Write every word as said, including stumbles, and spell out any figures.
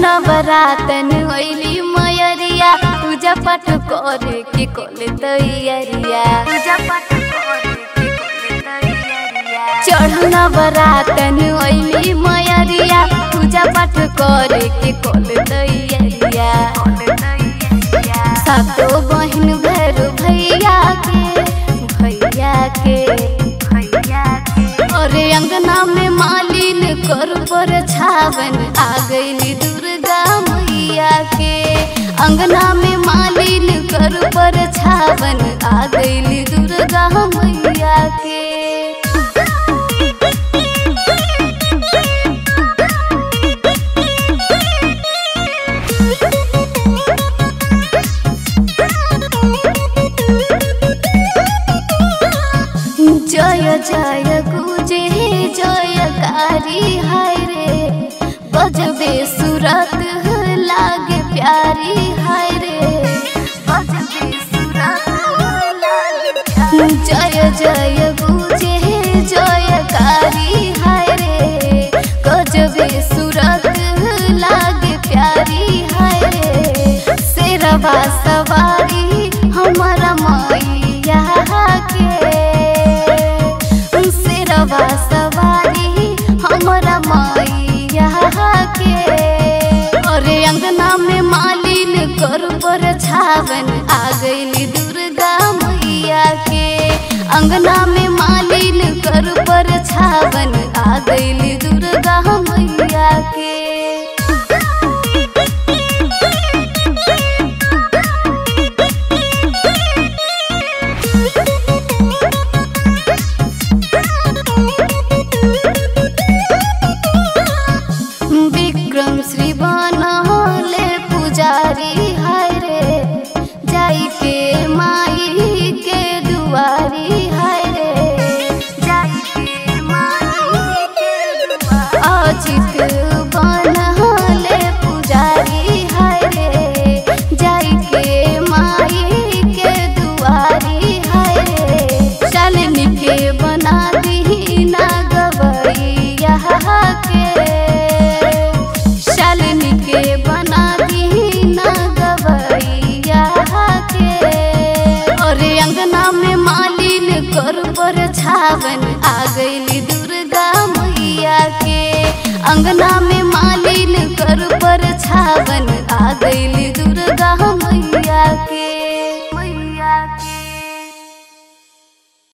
नवरातन ओइली मयरिया पूजा पाठ करे के कोले तैयारिया पूजा पाठ करे के कोले तैयारिया चढ़ नवरातन ओइली मयरिया पूजा पाठ करे के कोले तैयारिया सातो बहन भैरू भैया के भैया के भैया के और अंगना में मालिन कर पर छावन आ गई दुर्गा मैया के अंगना में मालिन कर पर छावन आ गई दुर्गा मैया के जय जय गुजे जयकारी हाय रे गजबे सूरत लागे प्यारी हाय रे गजबे सूरत लागे प्यारी जय जय गुजे जयकारी हाय रे गजबे सूरत लागे प्यारी हाय रे शेरवा सवारी हमारा मैया के सवारी हमारा मैया के और अंगना में मालिन कर पर छावन आ गई दुर्गा मैया के अंगना में मालिन कर पर छावन आ गई दुर्गा मैया के विक्रम श्री बनले पुजारी हाय रे जाई के माई के दुआरी हाय रे जाई के माई के दुआरी अजित बनले पुजारी हाय रे जाई के माई के दुआरी हाय रे शालिनी के बना दी ना गवैया के के बना दी ना गवैया के और अंगना में मालिन कर पर छावन आ गई दुर्गा मैया के अंगना में मालिन कर पर छावन